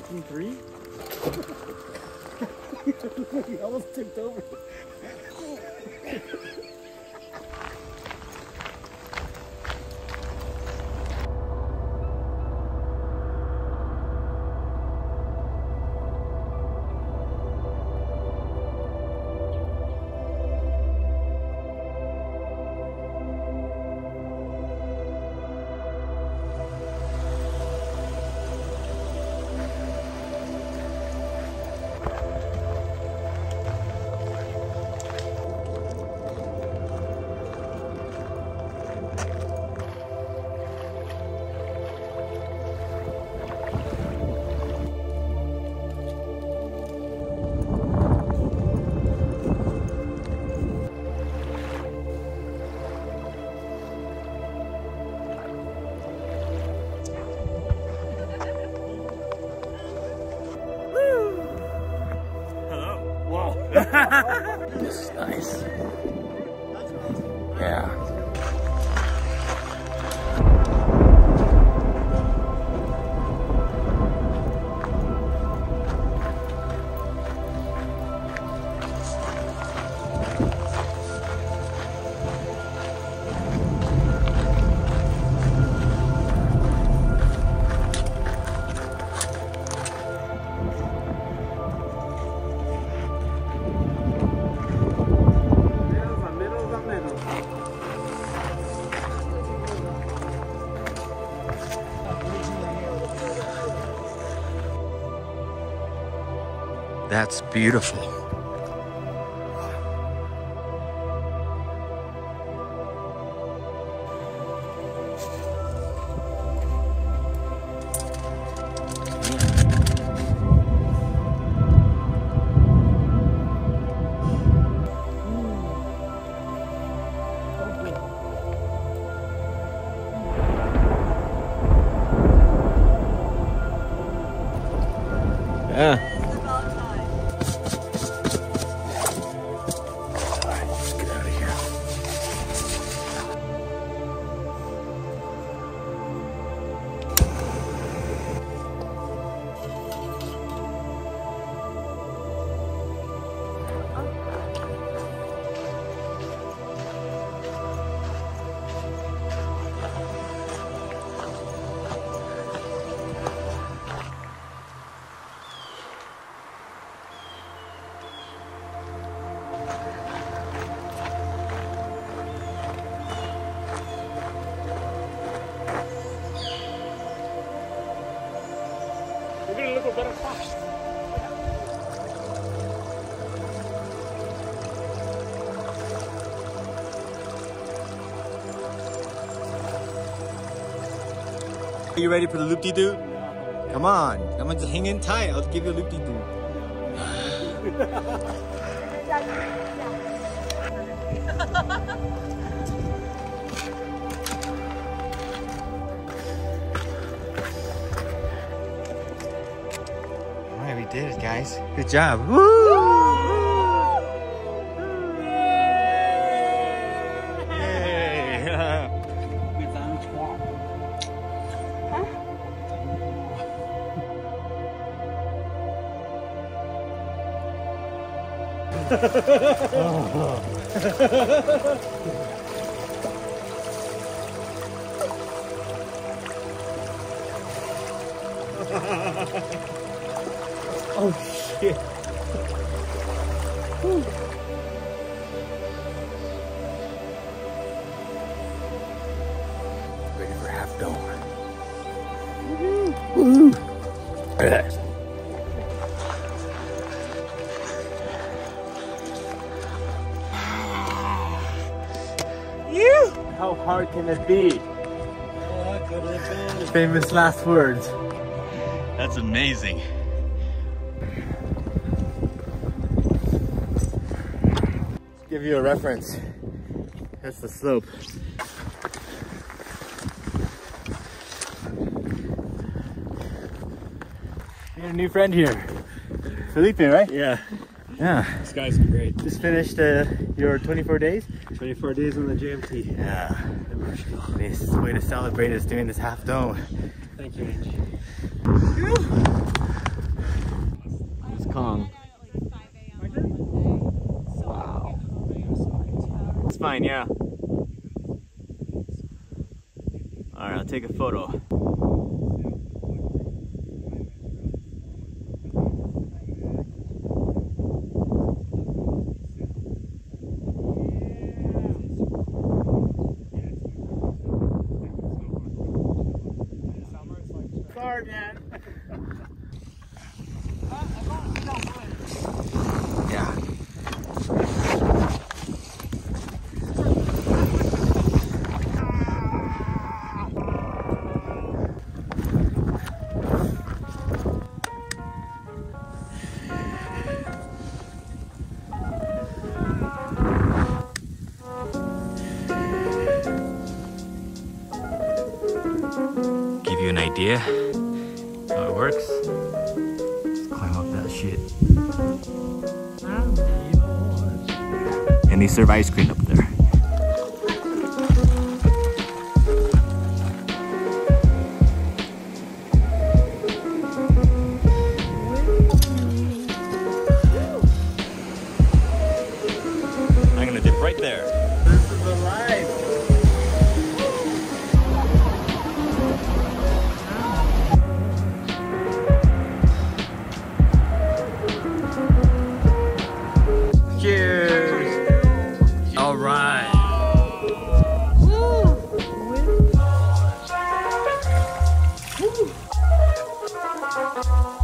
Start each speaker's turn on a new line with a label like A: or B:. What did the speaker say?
A: Fucking 3? He almost tipped over.
B: This is nice. Yeah. That's beautiful. Yeah. Are you ready for the loop-de-doo? Come on, I'm just hanging tight. I'll give you a loop-de-doo. Alright, we did it, guys. Good job. Woo! Oh shit. Ready for half dome. Woo! How hard can it be? Famous last words. That's amazing. Give you a reference. That's the slope. You got a new friend here. Felipe, right? Yeah. Yeah. This guy's great. Just finished your 24 days? 24 days on the JMT. Yeah. This way to celebrate is doing this half dome. Thank you, Angie. Kong. Wow. It's fine, yeah. Alright, I'll take a photo.
A: Sorry, man.
B: Yeah. Give you an idea how it works. Just climb up that shit. And they serve ice cream up there. I'm gonna dip right there.
A: This is the life.
B: Cheers! All right.
A: Woo!